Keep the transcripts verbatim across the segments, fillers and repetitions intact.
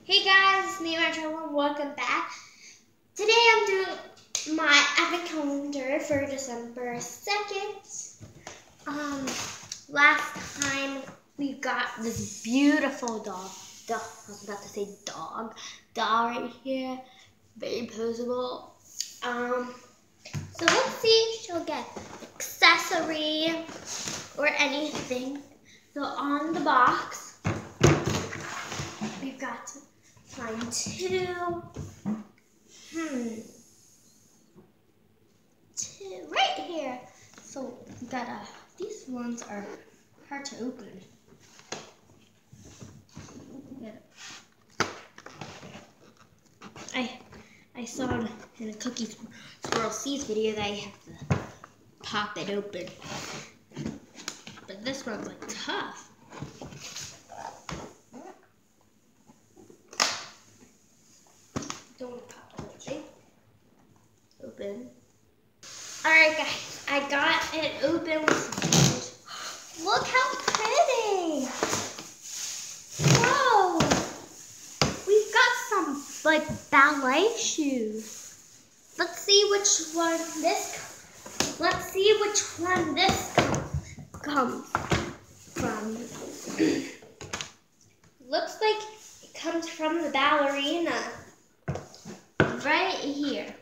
Hey guys, it's me, Rachel, and welcome back. Today I'm doing my advent calendar for December second. Um, last time we got this beautiful dog, dog, I was about to say dog, doll right here, very posable. Um, so let's see if she'll get accessory or anything. So on the box, we've got find two. Hmm. Two right here. So we got uh these ones are hard to open. I I saw in a Cookie Swirl Seeds video that I have to pop it open. But this one's like tough. Don't want to pop the whole thing. Open. Alright guys, I got it open with look how pretty! Whoa! We've got some like ballet shoes. Let's see which one this let's see which one this comes from. Looks like it comes from the ballerina. Right here.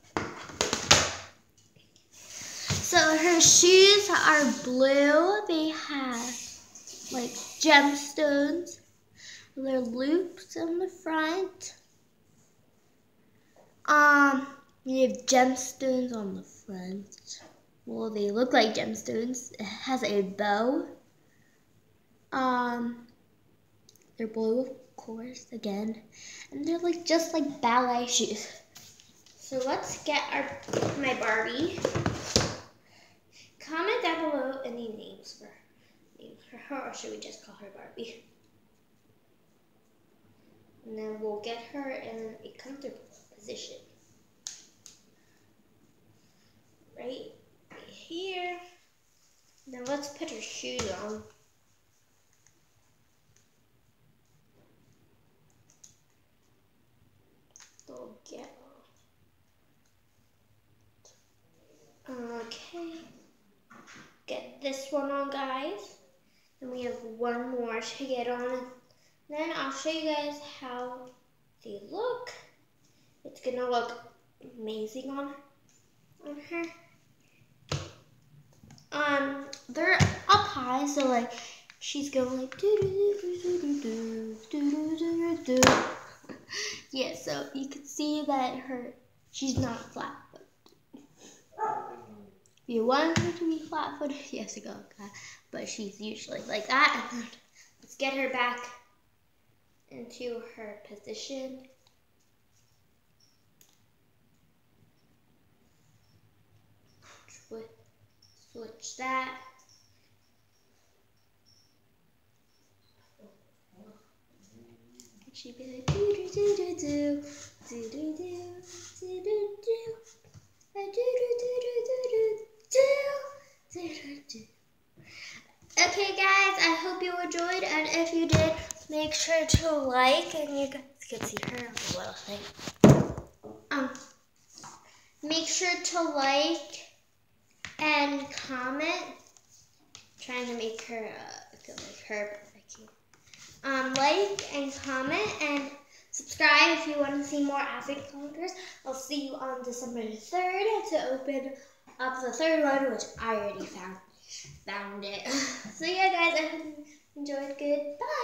So her shoes are blue. They have like gemstones. They're loops in the front. Um, we have gemstones on the front. Well, they look like gemstones. It has a bow. Um, they're blue, of course, again. And they're like just like ballet shoes. So let's get our my Barbie. Comment down below any names for, names for her, or should we just call her Barbie? And then we'll get her in a comfortable position. Right here. Now let's put her shoes on. They'll get Okay. Get this one on, guys. And we have one more to get on. Then I'll show you guys how they look. It's gonna look amazing on, on her. Um, they're up high, so like she's going like do do do do do do do do do do. Yeah, so you can see that her she's not flat footed. If you want her to be flat footed, she has to go like that. But she's usually like that. And then let's get her back into her position. Switch, switch that. She'd be like do do do do do do do do do do do. I do do do do do do do do. Okay, guys, I hope you enjoyed, and if you did, make sure to like, and you guys can see her on the little thing. Um, make sure to like and comment. I'm trying to make her uh, like her, but I can't. Um, like and comment and subscribe if you want to see more advent calendars. I'll see you on December third to open up the third one, which I already found found it. So yeah, guys, I hope you enjoyed. Goodbye.